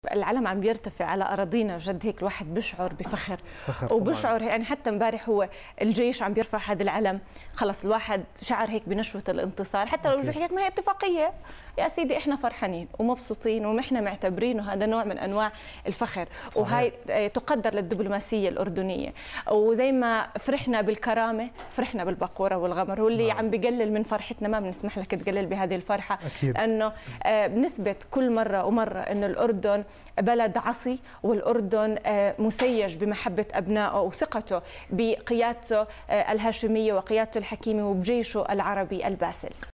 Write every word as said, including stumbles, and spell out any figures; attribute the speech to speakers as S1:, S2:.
S1: العلم عم بيرتفع على اراضينا، جد هيك الواحد بيشعر بفخر
S2: فخر
S1: وبشعر يعني. حتى امبارح هو الجيش عم بيرفع هذا العلم، خلص الواحد شعر هيك بنشوه الانتصار. حتى لو بيجي ما هي اتفاقيه يا سيدي، احنا فرحانين ومبسوطين ونحن معتبرينه هذا نوع من انواع الفخر. صحيح. وهي تقدر للدبلوماسيه الاردنيه، وزي ما فرحنا بالكرامه فرحنا بالبقوره والغمر، واللي نعم. عم بقلل من فرحتنا ما بنسمح لك تقلل بهذه الفرحه.
S2: أكيد.
S1: لانه بنثبت كل مره ومره انه الاردن بلد عصي، والأردن مسيج بمحبة أبنائه وثقته بقيادته الهاشمية وقيادته الحكيمة وبجيشه العربي الباسل.